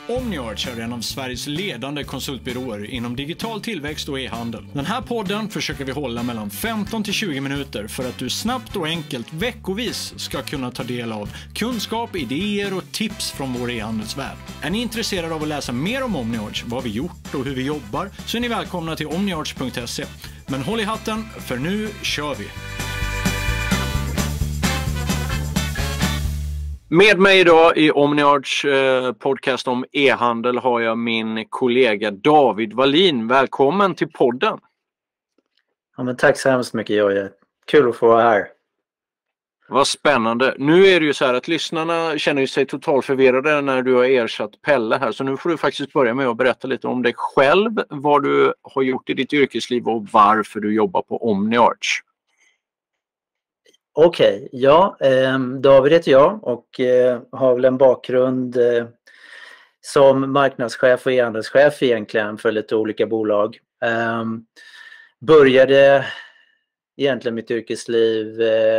Omniarch är en av Sveriges ledande konsultbyråer inom digital tillväxt och e-handel. Den här podden försöker vi hålla mellan 15 till 20 minuter för att du snabbt och enkelt veckovis ska kunna ta del av kunskap, idéer och tips från vår e-handelsvärld. Är ni intresserade av att läsa mer om Omniarch, vad vi gjort och hur vi jobbar, så är ni välkomna till omniarch.se. Men håll i hatten, för nu kör vi! Med mig idag i Omniarch podcast om e-handel har jag min kollega David Wallin. Välkommen till podden. Ja, men tack så hemskt mycket, Jojje. Kul att få vara här. Vad spännande. Nu är det ju så här att lyssnarna känner sig totalt förvirrade när du har ersatt Pelle här. Så nu får du faktiskt börja med att berätta lite om dig själv, vad du har gjort i ditt yrkesliv och varför du jobbar på Omniarch. Okej, ja, David heter jag och har väl en bakgrund som marknadschef och e-handelschef egentligen för lite olika bolag. Började egentligen mitt yrkesliv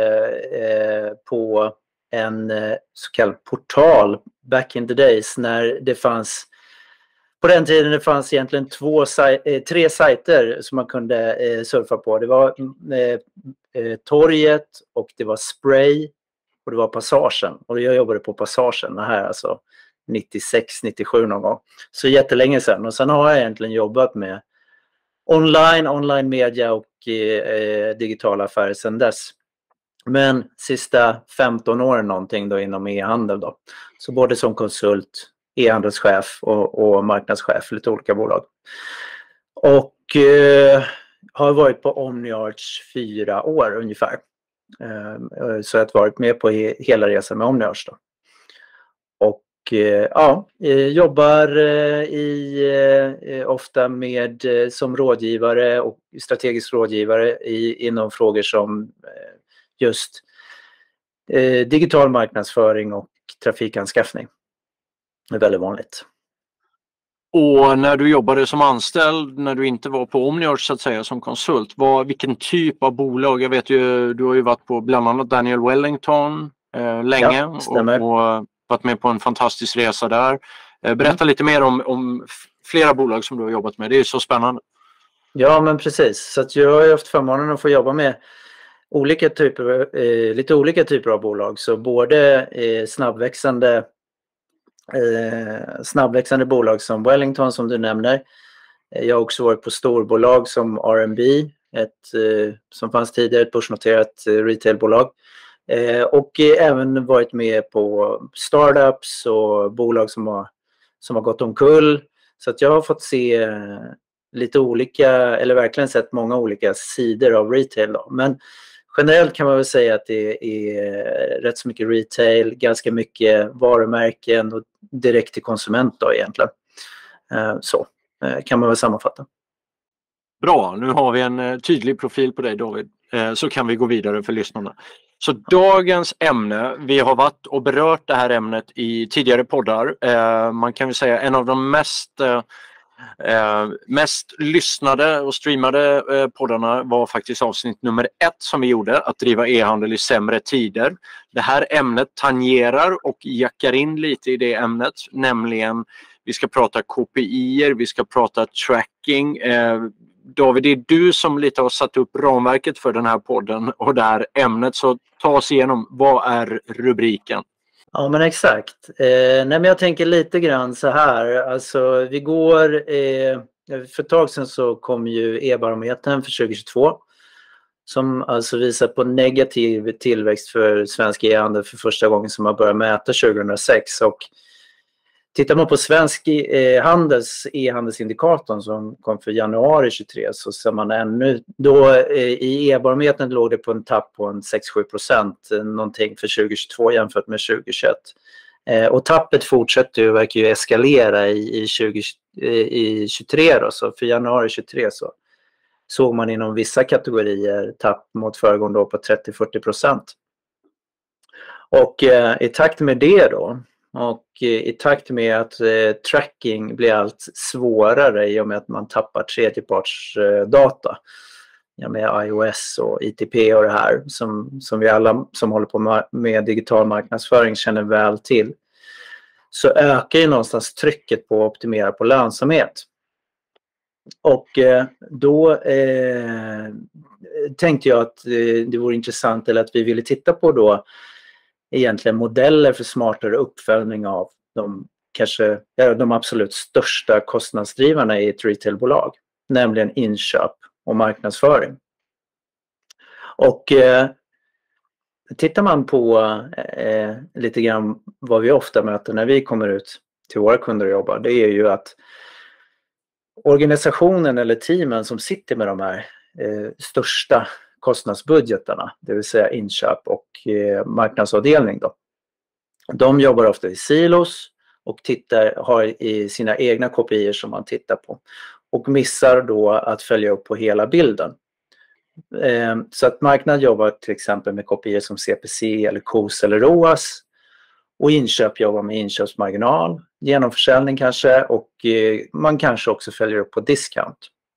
på en så kallad portal back in the days när det fanns, på den tiden det fanns egentligen tre sajter som man kunde surfa på. Det var Torget och det var Spray och det var Passagen. Och jag jobbade på Passagen här alltså 96-97 någon gång. Så jättelänge sedan. Och sen har jag egentligen jobbat med online media och digitala affärer sedan dess. Men sista 15 åren någonting då inom e-handel då. Så både som konsult, e-handelschef och marknadschef, lite olika bolag. Och har varit på Omniarch 4 år ungefär. Så jag har varit med på hela resan med Omniarch då. Och jobbar ofta med som rådgivare och strategisk rådgivare inom frågor som just digital marknadsföring och trafikanskaffning. Det är väldigt vanligt. Och när du jobbade som anställd, när du inte var på Omniarch så att säga som konsult, vilken typ av bolag? Jag vet ju, du har ju varit på bland annat Daniel Wellington länge och varit med på en fantastisk resa där. Berätta lite mer om flera bolag som du har jobbat med, det är så spännande. Ja, men precis. Så att jag har haft förmånen att få jobba med lite olika typer av bolag. Så både snabbväxande bolag som Wellington som du nämner. Jag har också varit på storbolag som R&B, som fanns tidigare, ett börsnoterat retailbolag. Och även varit med på startups och bolag som har gått omkull. Så att jag har fått se lite olika, eller verkligen sett många olika sidor av retail då. Men generellt kan man väl säga att det är rätt så mycket retail, ganska mycket varumärken och direkt till konsument då egentligen. Så kan man väl sammanfatta. Bra, nu har vi en tydlig profil på dig David, så kan vi gå vidare för lyssnarna. Så dagens ämne, vi har varit och berört det här ämnet i tidigare poddar. Man kan väl säga en av de mest lyssnade och streamade poddarna var faktiskt avsnitt nummer 1 som vi gjorde, att driva e-handel i sämre tider. Det här ämnet tangerar och jackar in lite i det ämnet, nämligen vi ska prata KPI:er, vi ska prata tracking. David, det är du som lite har satt upp ramverket för den här podden och det här ämnet, så ta oss igenom, vad är rubriken? Ja, men exakt. Men jag tänker lite grann så här. Alltså, vi går... för ett tag sedan så kom ju e-barometern för 2022. Som alltså visar på negativ tillväxt för svensk e-handel för första gången som man började mäta 2006. Och tittar man på svensk e-handelsindikatorn som kom för januari 23 så ser man ännu... Då i e-barometern låg det på en tapp på en 6-7% någonting för 2022 jämfört med 2021. Och tappet fortsätter ju, verkar ju eskalera i 23 då. Så för januari 23 så såg man inom vissa kategorier tapp mot föregående år på 30-40%. Och i takt med det då, och i takt med att tracking blir allt svårare i och med att man tappar tredjepartsdata med iOS och ITP och det här som vi alla som håller på med digital marknadsföring känner väl till, så ökar ju någonstans trycket på att optimera på lönsamhet. Och då tänkte jag att det vore intressant, eller att vi ville titta på då egentligen modeller för smartare uppföljning av de absolut största kostnadsdrivarna i ett retailbolag, nämligen inköp och marknadsföring. Och tittar man på lite grann vad vi ofta möter när vi kommer ut till våra kunder och jobbar, det är ju att organisationen eller teamen som sitter med de här största kostnadsbudgetarna, det vill säga inköp och marknadsavdelning då, de jobbar ofta i silos och har i sina egna kopior som man tittar på, och missar då att följa upp på hela bilden. Så att marknad jobbar till exempel med kopior som CPC eller KOS eller ROAS, och inköp jobbar med inköpsmarginal, genomförsäljning kanske, och man kanske också följer upp på discount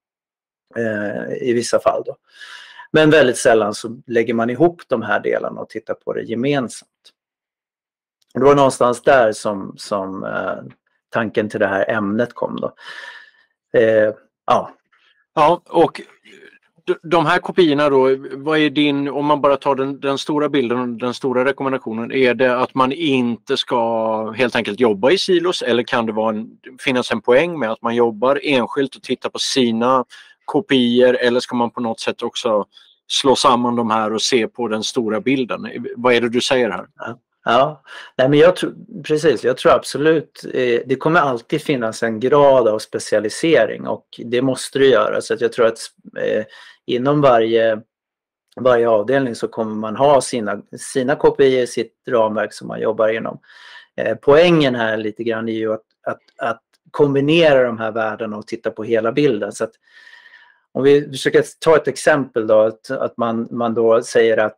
i vissa fall då. Men väldigt sällan så lägger man ihop de här delarna och tittar på det gemensamt. Och det var någonstans där som tanken till det här ämnet kom då. Ja, och de här kopiorna då, vad är om man bara tar den stora bilden och den stora rekommendationen, är det att man inte ska helt enkelt jobba i silos, eller kan det finnas en poäng med att man jobbar enskilt och tittar på sina kopior, eller ska man på något sätt också slå samman de här och se på den stora bilden? Vad är det du säger här? Ja, nej, men jag tror absolut det kommer alltid finnas en grad av specialisering, och det måste det göra. Så att jag tror att inom varje avdelning så kommer man ha sina kopior, sitt ramverk som man jobbar inom. Poängen här lite grann är ju att kombinera de här värdena och titta på hela bilden. Så att om vi försöker ta ett exempel då, att man då säger att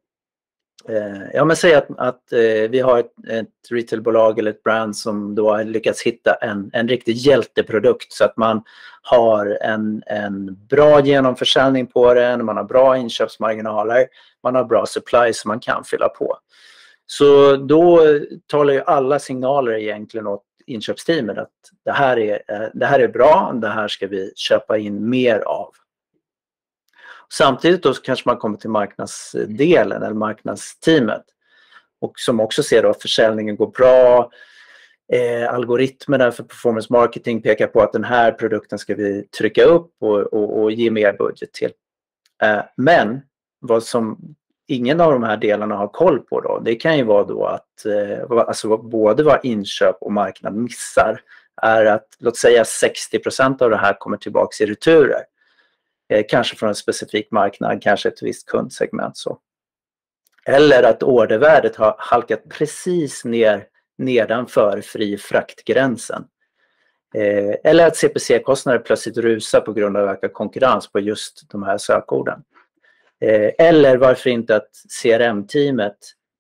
säg att vi har ett retailbolag eller ett brand som då har lyckats hitta en riktig hjälteprodukt, så att man har en bra genomförsäljning på den, man har bra inköpsmarginaler, man har bra supply som man kan fylla på. Så då talar ju alla signaler egentligen åt inköpsteamet att det här är bra, det här ska vi köpa in mer av. Samtidigt då så kanske man kommer till marknadsdelen eller marknadsteamet, och som också ser då att försäljningen går bra, algoritmerna för performance marketing pekar på att den här produkten ska vi trycka upp och ge mer budget till. Men vad som ingen av de här delarna har koll på då, det kan ju vara då att både vad inköp och marknad missar är att, låt säga 60% av det här kommer tillbaka i returer. Kanske från en specifik marknad, kanske ett visst kundsegment så. Eller att ordervärdet har halkat precis nedanför fri fraktgränsen. Eller att CPC-kostnader plötsligt rusar på grund av ökad konkurrens på just de här sökorden. Eller varför inte att CRM-teamet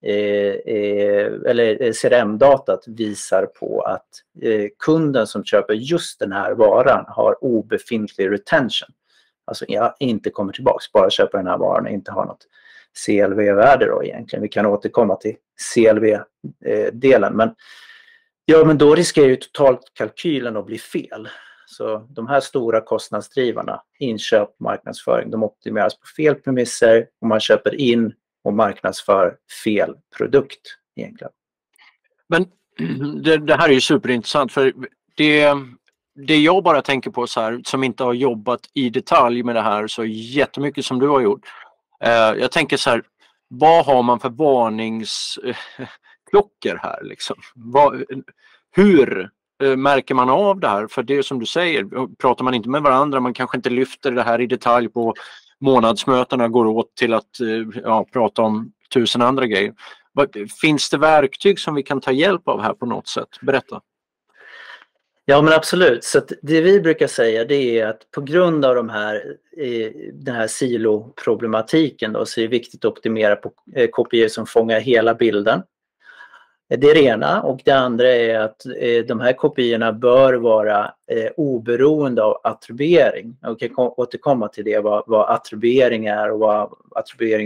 eller CRM-datat visar på att kunden som köper just den här varan har obefintlig retention. Alltså inte kommer tillbaka, bara köper den här varan och inte har något CLV-värde då egentligen. Vi kan återkomma till CLV-delen. Men då riskerar ju totalt kalkylen att bli fel. Så de här stora kostnadsdrivarna, inköp, marknadsföring, de optimeras på fel premisser och man köper in och marknadsför fel produkt egentligen. Men det här är ju superintressant, för det jag bara tänker på så här, som inte har jobbat i detalj med det här så jättemycket som du har gjort. Jag tänker så här, vad har man för varningsklockor här liksom? Hur märker man av det här? För det är som du säger, pratar man inte med varandra, man kanske inte lyfter det här i detalj på månadsmötena, går åt till att prata om 1000 andra grejer. Finns det verktyg som vi kan ta hjälp av här på något sätt? Berätta. Ja, men absolut. Så att det vi brukar säga, det är att på grund av den här siloproblematiken då, så är det viktigt att optimera på kopior som fångar hela bilden. Det är det ena, och det andra är att de här kopiorna bör vara oberoende av attribuering. Jag kan återkomma till det, vad attribuering är och vad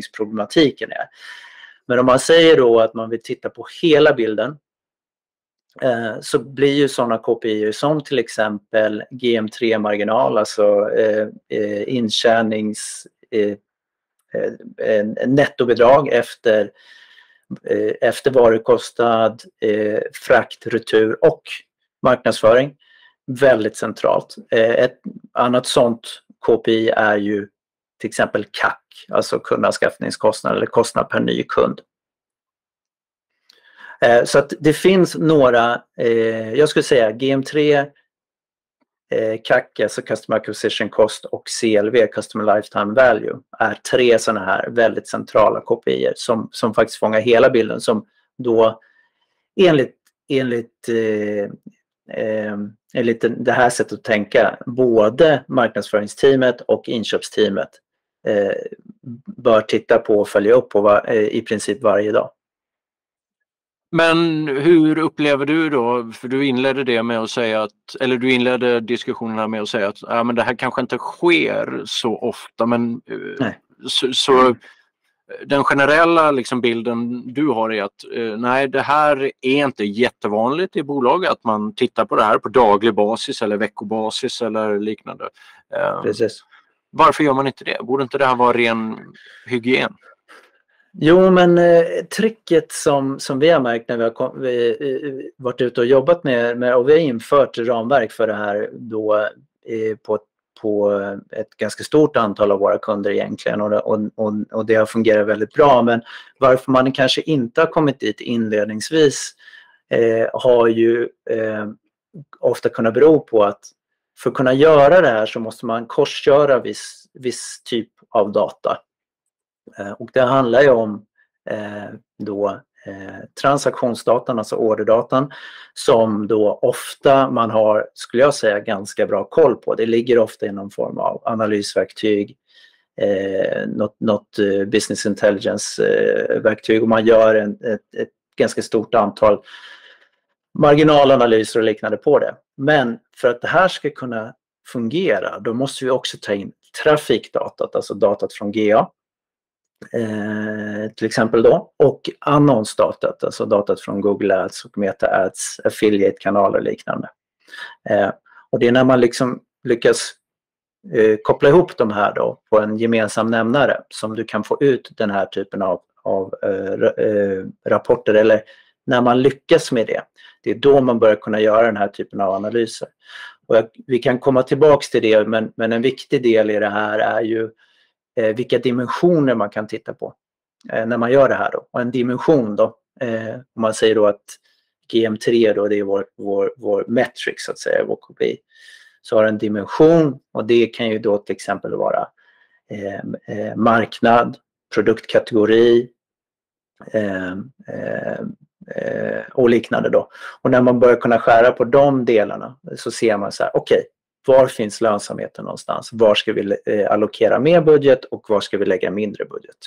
attribueringsproblematiken är. Men om man säger då att man vill titta på hela bilden, så blir ju sådana KPI som till exempel GM3-marginal, alltså nettobidrag efter varukostnad, frakt, retur och marknadsföring. Väldigt centralt. Ett annat sådant KPI är ju till exempel CAC, alltså kundanskaffningskostnad eller kostnad per ny kund. Så att det finns några, jag skulle säga GM3, CAC, alltså Customer Acquisition Cost, och CLV, Customer Lifetime Value, är 3 sådana här väldigt centrala KPI:er som faktiskt fångar hela bilden, som då enligt det här sättet att tänka, både marknadsföringsteamet och inköpsteamet bör titta på och följa upp på i princip varje dag. Men hur upplever du då, för du inledde det med att säga att, eller du inledde diskussionerna med att säga att men det här kanske inte sker så ofta, men så den generella liksom bilden du har är att nej, det här är inte jättevanligt i bolag att man tittar på det här på daglig basis eller veckobasis eller liknande. Precis. Varför gör man inte det? Borde inte det här vara ren hygien? Jo, men tricket som vi har märkt när vi har varit ute och jobbat med och vi har infört ramverk för det här då på ett ganska stort antal av våra kunder egentligen, och det har fungerat väldigt bra. Men varför man kanske inte har kommit dit inledningsvis har ju ofta kunnat bero på att för att kunna göra det här så måste man korsköra viss typ av data. Och det handlar ju om transaktionsdatan, alltså orderdatan, som då ofta man har, skulle jag säga, ganska bra koll på. Det ligger ofta i någon form av analysverktyg, något business intelligence-verktyg, och man gör ett ganska stort antal marginalanalyser och liknande på det. Men för att det här ska kunna fungera, då måste vi också ta in trafikdatat, alltså datat från GA. Till exempel då, och annonsdatat, alltså datat från Google Ads och Meta Ads, affiliate-kanaler och liknande. Och det är när man liksom lyckas koppla ihop de här då på en gemensam nämnare som du kan få ut den här typen av rapporter, eller när man lyckas med det. Det är då man börjar kunna göra den här typen av analyser. Och vi kan komma tillbaks till det, men en viktig del i det här är ju vilka dimensioner man kan titta på när man gör det här då. Och en dimension då, om man säger då att GM3 då, det är vår metric så att säga, vår KPI, så har en dimension, och det kan ju då till exempel vara marknad, produktkategori och liknande då. Och när man börjar kunna skära på de delarna så ser man så här, okej, var finns lönsamheten någonstans? Var ska vi allokera mer budget och var ska vi lägga mindre budget?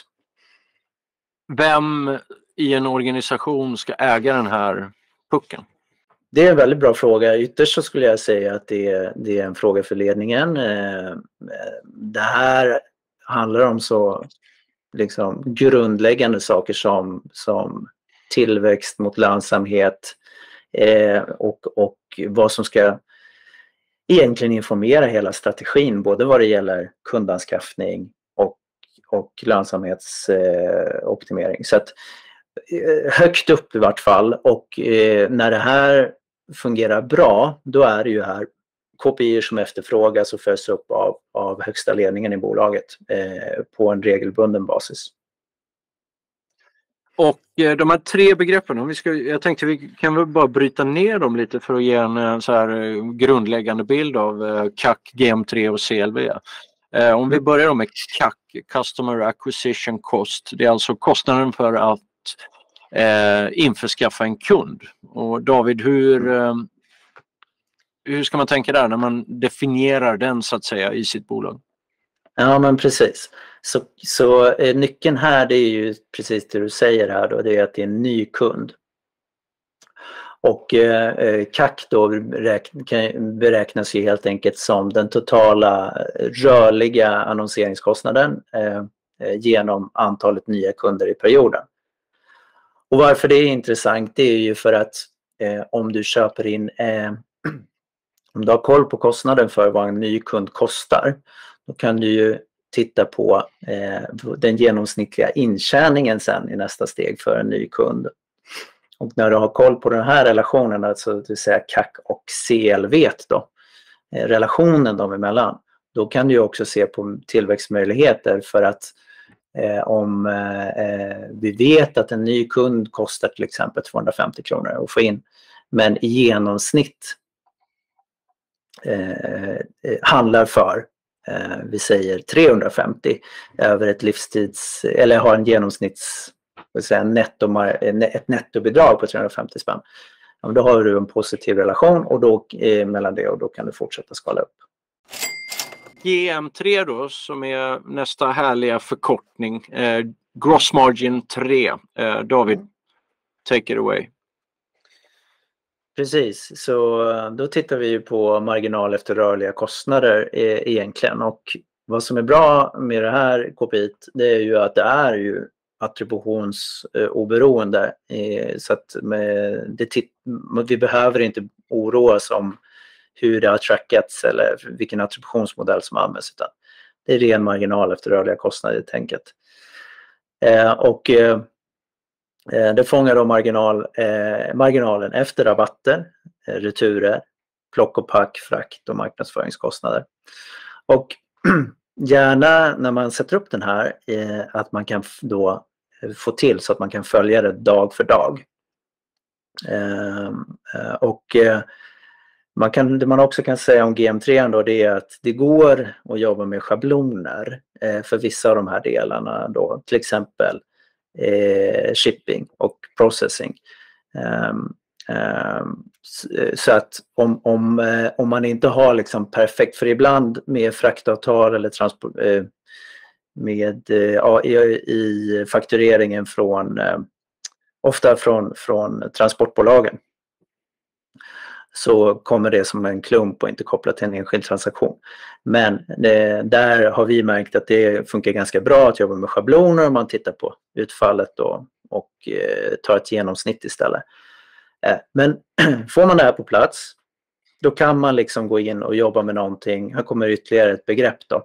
Vem i en organisation ska äga den här pucken? Det är en väldigt bra fråga. Ytterst så skulle jag säga att det är en fråga för ledningen. Det här handlar om så liksom grundläggande saker som tillväxt mot lönsamhet och vad som ska egentligen informera hela strategin, både vad det gäller kundanskaffning och lönsamhetsoptimering. Så att högt upp i vart fall, och när det här fungerar bra, då är det ju här KPI som efterfrågas och följs upp av högsta ledningen i bolaget på en regelbunden basis. Och de här 3 begreppen, jag tänkte vi kan väl bara bryta ner dem lite för att ge en så här grundläggande bild av CAC, GM3 och CLV. Om vi börjar med CAC, Customer Acquisition Cost, det är alltså kostnaden för att införskaffa en kund. Och David, hur ska man tänka där när man definierar den så att säga i sitt bolag? Ja, men precis. Så nyckeln här, det är ju precis det du säger här då, det är att det är en ny kund. Och CAC då beräknas ju helt enkelt som den totala rörliga annonseringskostnaden genom antalet nya kunder i perioden. Och varför det är intressant, det är ju för att om du köper in, om du har koll på kostnaden för vad en ny kund kostar, då kan du ju titta på den genomsnittliga intjäningen sen i nästa steg för en ny kund. Och när du har koll på den här relationen, alltså det vill säga CAC och CLV då, relationen dem emellan, då kan du ju också se på tillväxtmöjligheter, för att om vi vet att en ny kund kostar till exempel 250 kronor att få in, men i genomsnitt handlar för vi säger 350 över ett livstids, eller har en genomsnitts, ett nettobidrag på 350 spänn. Ja, då har du en positiv relation och då mellan det, och då kan du fortsätta skala upp. GM3 då, som är nästa härliga förkortning. Gross margin 3. David, take it away. Precis, så då tittar vi ju på marginal efter rörliga kostnader egentligen, och vad som är bra med det här KPI:t, det är ju att det är ju attributionsoberoende, så att vi behöver inte oroa oss om hur det har trackats eller vilken attributionsmodell som används, utan det är ren marginal efter rörliga kostnader i tänket. Och det fångar då marginalen efter rabatter, returer, plock och pack, frakt och marknadsföringskostnader. Och gärna när man sätter upp den här, att man kan då få till så att man kan följa det dag för dag. Och det man också kan säga om GM3 då, det är att det går att jobba med schabloner för vissa av de här delarna då, till exempel shipping och processing. Så att om man inte har liksom perfekt, för ibland med fraktavtal eller transport i faktureringen ofta från transportbolagen, så kommer det som en klump och inte kopplat till en enskild transaktion. Men där har vi märkt att det funkar ganska bra att jobba med schabloner om man tittar på utfallet då, och tar ett genomsnitt istället. Men får man det här på plats, då kan man liksom gå in och jobba med någonting. Här kommer ytterligare ett begrepp då,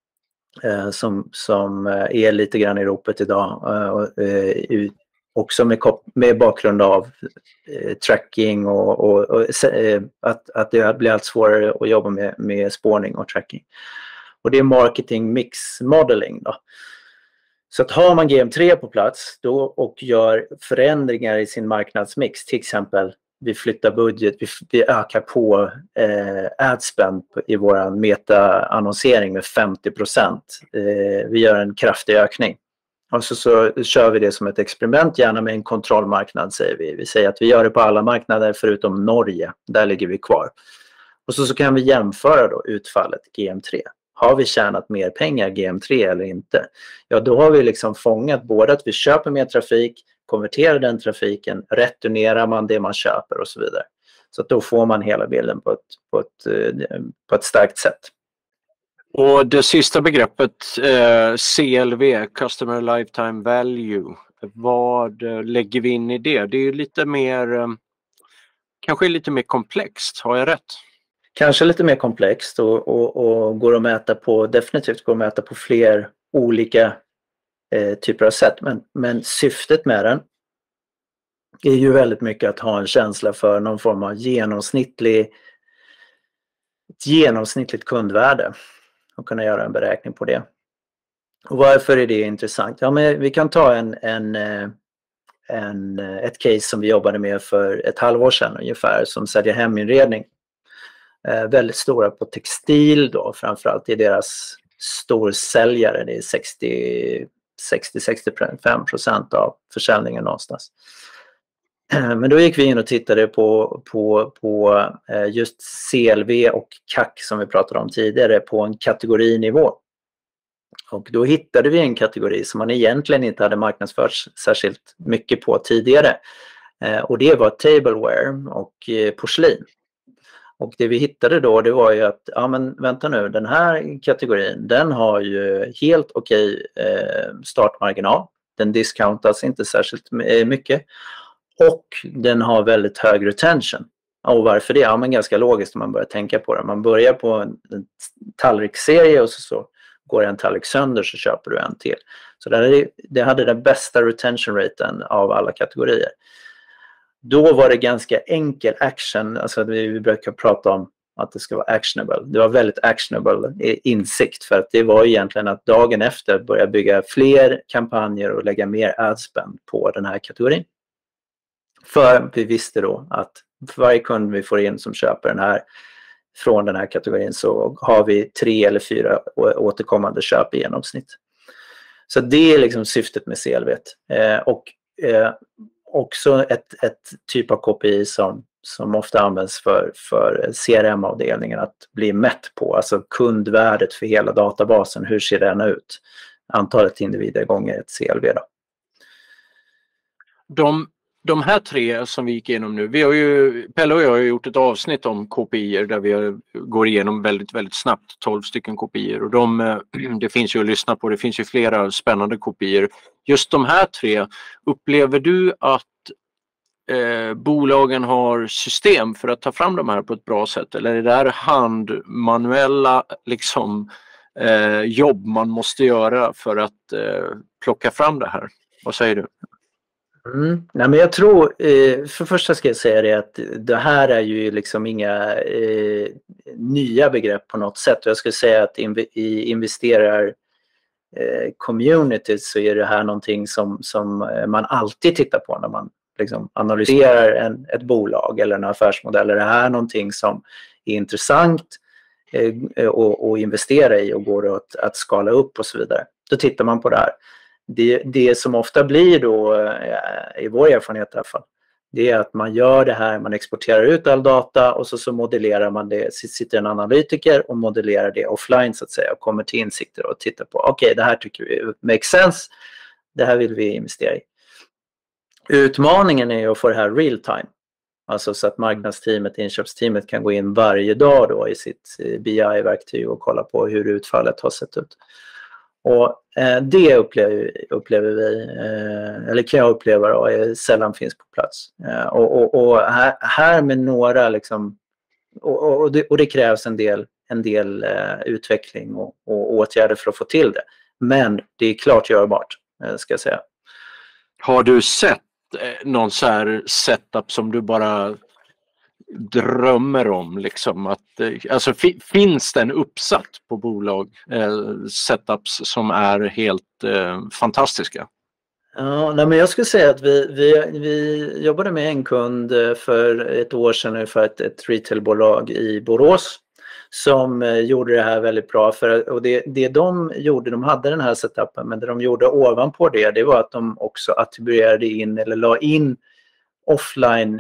som är lite grann i ropet idag, också med bakgrund av tracking och att det blir allt svårare att jobba med spårning och tracking. Och det är marketing mix modeling då. Så att har man GM3 på plats då och gör förändringar i sin marknadsmix, till exempel vi flyttar budget, vi ökar på adspend i vår meta-annonsering med 50%. Vi gör en kraftig ökning. Och så kör vi det som ett experiment, gärna med en kontrollmarknad säger vi. Vi säger att vi gör det på alla marknader förutom Norge, där ligger vi kvar. Och så kan vi jämföra då utfallet GM3. Har vi tjänat mer pengar GM3 eller inte? Ja, då har vi liksom fångat både att vi köper mer trafik, konverterar den trafiken, returnerar man det man köper och så vidare. Så att då får man hela bilden på ett starkt sätt. Och det sista begreppet, CLV, Customer Lifetime Value, vad lägger vi in i det? Det är lite mer, kanske lite mer komplext, har jag rätt? Kanske lite mer komplext och går att mäta på, definitivt går att mäta på fler olika typer av sätt. Men syftet med den är ju väldigt mycket att ha en känsla för någon form av genomsnittligt kundvärde och kunna göra en beräkning på det. Och varför är det intressant? Ja, men vi kan ta ett case som vi jobbade med för ett halvår sedan ungefär, som säljer heminredning. Väldigt stora på textil då, framförallt i deras storsäljare. Det är 60-65% av försäljningen någonstans. Men då gick vi in och tittade på just CLV och CAC som vi pratade om tidigare på en kategorinivå. Och då hittade vi en kategori som man egentligen inte hade marknadsfört särskilt mycket på tidigare. Och det var tableware och porslin. Och det vi hittade då, det var ju att, ja men vänta nu, den här kategorin, den har ju helt okej startmarginal. Den discountas inte särskilt mycket. Och den har väldigt hög retention. Och varför det? Ja, men ganska logiskt om man börjar tänka på det. Man börjar på en tallriksserie och så går en tallrik sönder så köper du en till. Så det hade den bästa retention raten av alla kategorier. Då var det ganska enkel action. Alltså vi brukar prata om att det ska vara actionable. Det var väldigt actionable insikt, för att det var egentligen att dagen efter börja bygga fler kampanjer och lägga mer adspend på den här kategorin. För vi visste då att för varje kund vi får in som köper den här från den här kategorin så har vi 3 eller 4 återkommande köp i genomsnitt. Så det är liksom syftet med CLV. Och också ett typ av KPI som ofta används för CRM-avdelningen att bli mätt på. Alltså kundvärdet för hela databasen, hur ser den ut? Antalet individer gånger ett CLV då. De här 3 som vi gick igenom nu, Pelle och jag har gjort ett avsnitt om KPI:er där vi går igenom väldigt, väldigt snabbt 12 stycken KPI:er, och det finns ju att lyssna på, det finns ju flera spännande KPI:er. Just de här 3, upplever du att bolagen har system för att ta fram de här på ett bra sätt, eller är det här handmanuella liksom, jobb man måste göra för att plocka fram det här? Vad säger du? Nej, men jag tror, för första ska jag säga det att det här är ju liksom inga nya begrepp på något sätt. Jag skulle säga att i investerar community så är det här någonting som man alltid tittar på när man liksom analyserar ett bolag eller en affärsmodell. Är det här någonting som är intressant att investera i och går att skala upp och så vidare. Då tittar man på det här. Det som ofta blir då, i vår erfarenhet i alla fall, det är att man gör det här, man exporterar ut all data och så modellerar man det, sitter en analytiker och modellerar det offline så att säga och kommer till insikter och tittar på, okej, det här tycker vi makes sense, det här vill vi investera i. Utmaningen är att få det här real time, alltså så att marknadsteamet, inköpsteamet kan gå in varje dag då i sitt BI-verktyg och kolla på hur utfallet har sett ut. Och det upplever vi, eller kan jag uppleva då, sällan finns på plats. Och här med några liksom, och det krävs en del utveckling och åtgärder för att få till det. Men det är klart görbart, ska jag säga. Har du sett någon så här setup som du bara drömmer om liksom, att alltså finns det en uppsatt på bolag setups som är helt fantastiska? Ja, nej, men jag skulle säga att vi jobbade med en kund för ett år sedan ungefär, ett retailbolag i Borås som gjorde det här väldigt bra. Och det de gjorde, de hade den här setupen, men det de gjorde ovanpå det var att de också attribuerade in eller la in offline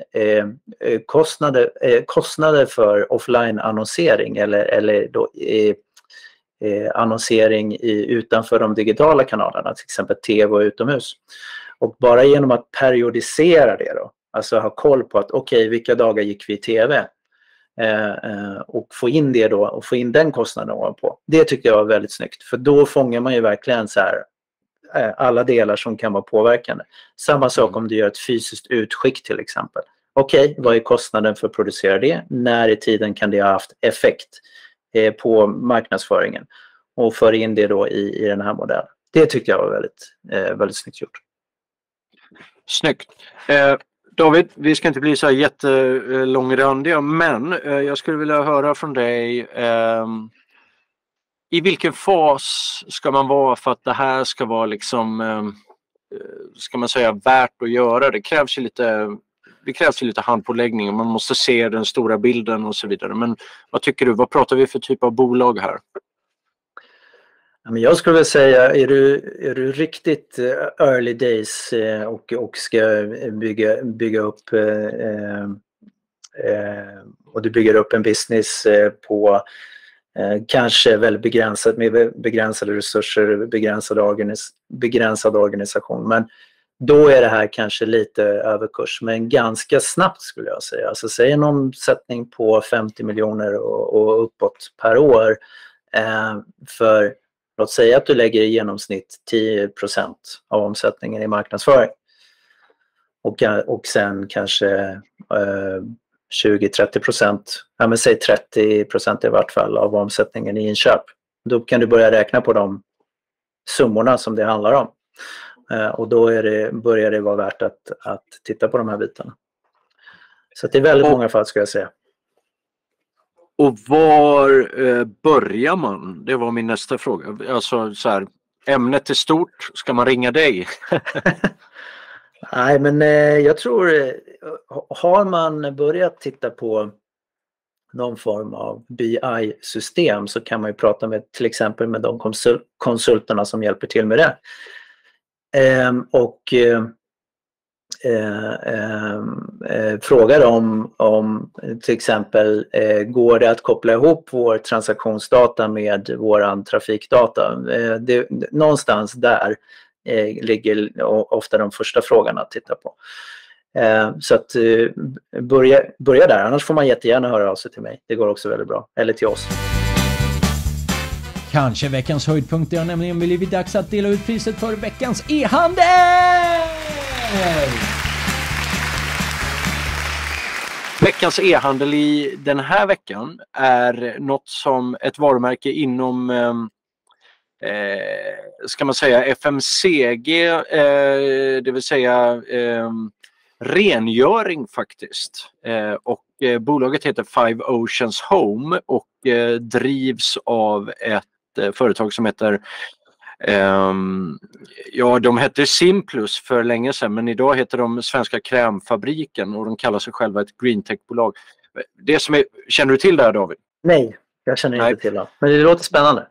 kostnader för offline annonsering eller då, annonsering utanför de digitala kanalerna, till exempel tv och utomhus. Och bara genom att periodisera det då, alltså ha koll på att okej, vilka dagar gick vi i tv och få in det då och få in den kostnaden ovanpå. Det tycker jag var väldigt snyggt, för då fångar man ju verkligen så här alla delar som kan vara påverkande. Samma sak om du gör ett fysiskt utskick till exempel. Okej, vad är kostnaden för att producera det? När i tiden kan det ha haft effekt på marknadsföringen? Och föra in det då i den här modellen. Det tyckte jag var väldigt snyggt gjort. Snyggt. David, vi ska inte bli så här jättelångrandiga, men jag skulle vilja höra från dig. I vilken fas ska man vara för att det här ska vara liksom, ska man säga, värt att göra? Det krävs ju lite handpåläggning och man måste se den stora bilden och så vidare. Men vad tycker du? Vad pratar vi för typ av bolag här? Jag skulle vilja säga, är du riktigt early days och ska bygga upp och du bygger upp en business på kanske väldigt begränsat med begränsade resurser, begränsad organisation, men då är det här kanske lite överkurs, men ganska snabbt skulle jag säga. Alltså säg en omsättning på 50 miljoner och uppåt per år för låt säga att du lägger i genomsnitt 10% av omsättningen i marknadsföring. Och sen kanske 20-30%, ja men säg 30% i vart fall av omsättningen i inköp. Då kan du börja räkna på de summorna som det handlar om. Och då börjar det vara värt att titta på de här bitarna. Så det är väldigt många fall, ska jag säga. Och var börjar man? Det var min nästa fråga. Alltså så här, ämnet är stort, ska man ringa dig? Nej, men jag tror, har man börjat titta på någon form av BI-system så kan man ju prata med till exempel med de konsulterna som hjälper till med det. Fråga dem om till exempel går det att koppla ihop vår transaktionsdata med våran trafikdata. Någonstans där ligger ofta de första frågorna att titta på. Så att börja där, annars får man jättegärna höra av sig till mig. Det går också väldigt bra, eller till oss. Kanske veckans höjdpunkt, det har nämligen blivit dags att dela ut priset för veckans e-handel! Veckans e-handel i den här veckan är något som ett varumärke inom ska man säga FMCG, det vill säga rengöring faktiskt. Och bolaget heter Five Oceans Home och drivs av ett företag som heter de hette Simplus för länge sedan, men idag heter de Svenska Krämfabriken och de kallar sig själva ett greentech-bolag. Det som är, känner du till det här, David? Nej, jag känner inte till det. Men det låter spännande.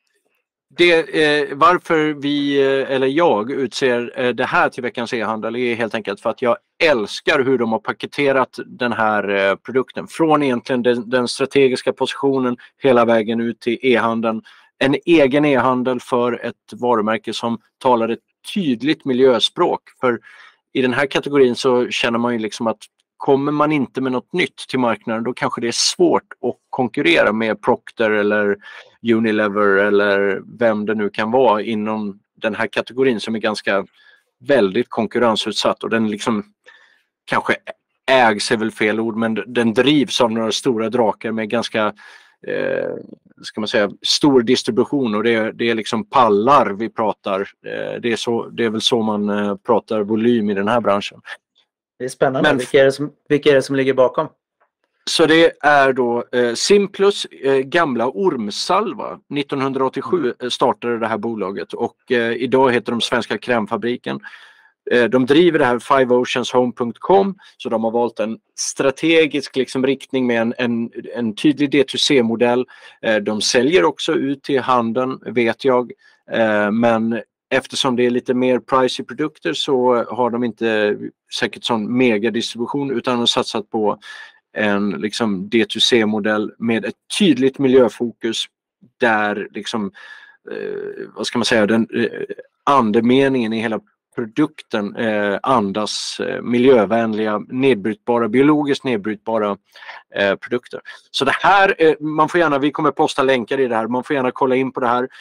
Varför jag utser det här till veckans e-handel är helt enkelt för att jag älskar hur de har paketerat den här produkten. Från egentligen den strategiska positionen hela vägen ut till e-handeln. En egen e-handel för ett varumärke som talar ett tydligt miljöspråk. För i den här kategorin så känner man ju liksom att kommer man inte med något nytt till marknaden, då kanske det är svårt att konkurrera med Procter eller Unilever eller vem det nu kan vara inom den här kategorin som är ganska väldigt konkurrensutsatt, och den liksom kanske ägs är väl fel ord, men den drivs av några stora drakar med ganska ska man säga stor distribution, och det är liksom pallar vi pratar. Det är väl så man pratar volym i den här branschen. Det är spännande. Men vilka är det som ligger bakom? Så det är då Simplus gamla ormsalva. 1987 startade det här bolaget och idag heter de Svenska Krämfabriken. De driver det här fiveoceanshome.com, så de har valt en strategisk liksom riktning med en tydlig D2C-modell. De säljer också ut till handeln, vet jag, men eftersom det är lite mer pricey produkter så har de inte säkert sån megadistribution, utan har satsat på en liksom D2C-modell med ett tydligt miljöfokus där liksom, vad ska man säga, den andemeningen i hela produkten andas miljövänliga, biologiskt nedbrytbara produkter. Så det här, man får gärna, vi kommer posta länkar i det här, man får gärna kolla in på det här.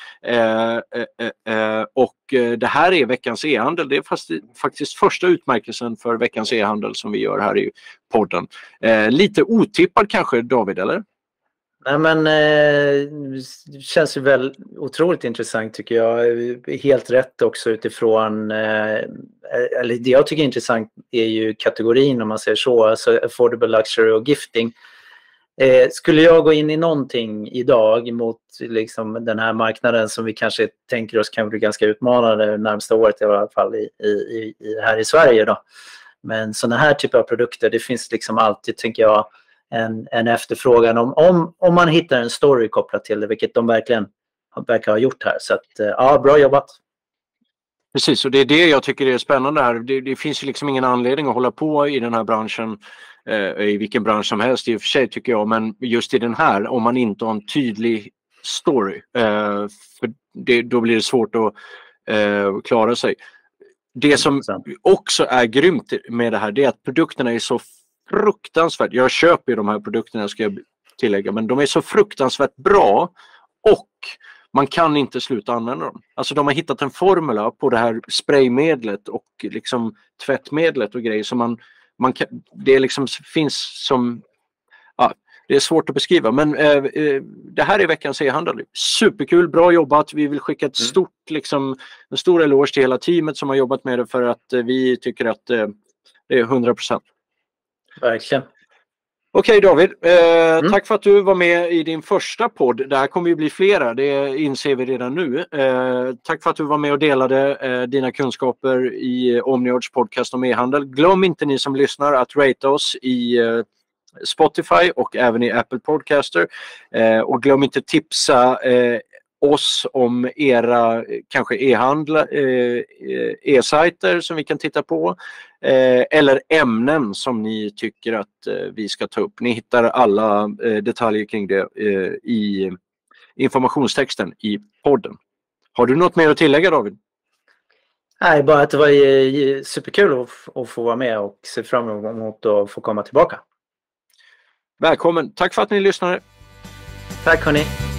Och det här är veckans e-handel. Det är faktiskt första utmärkelsen för veckans e-handel som vi gör här i podden. Lite otippad kanske, David, eller? Nej, men det känns ju väl otroligt intressant tycker jag. Helt rätt också utifrån, eller det jag tycker är intressant är ju kategorin om man säger så, alltså affordable luxury och gifting. Skulle jag gå in i någonting idag mot liksom den här marknaden som vi kanske tänker oss kan bli ganska utmanande närmsta året i alla fall här i Sverige då. Men sådana här typer av produkter, det finns liksom alltid, tänker jag, en efterfrågan om man hittar en story kopplat till det, vilket de verkar ha gjort här. Så att, ja, bra jobbat. Precis, och det är det jag tycker är spännande här. Det finns ju liksom ingen anledning att hålla på i den här branschen, i vilken bransch som helst i och för sig tycker jag, men just i den här, om man inte har en tydlig story, för då blir det svårt att klara sig. Det som också är grymt med det här, det är att produkterna är så fruktansvärt, jag köper ju de här produkterna ska jag tillägga, men de är så fruktansvärt bra och man kan inte sluta använda dem. Alltså de har hittat en formula på det här spraymedlet och liksom tvättmedlet och grejer som man kan, det liksom finns som, ja, det är svårt att beskriva, men det här är veckans e-handel. Superkul, bra jobbat. Vi vill skicka ett stort, liksom, en stor eloge till hela teamet som har jobbat med det, för att vi tycker att det är 100%. Verkligen. Okej David, tack för att du var med i din första podd. Det här kommer ju bli flera, det inser vi redan nu. Tack för att du var med och delade dina kunskaper i OmniOdds podcast om e-handel. Glöm inte, ni som lyssnar, att rate oss i Spotify och även i Apple Podcaster. Och glöm inte tipsa oss om era kanske e-sajter som vi kan titta på, eller ämnen som ni tycker att vi ska ta upp. Ni hittar alla detaljer kring det i informationstexten i podden. Har du något mer att tillägga, David? Nej, bara att det var superkul att få vara med och se fram emot att få komma tillbaka. Välkommen. Tack för att ni lyssnade. Tack hörni.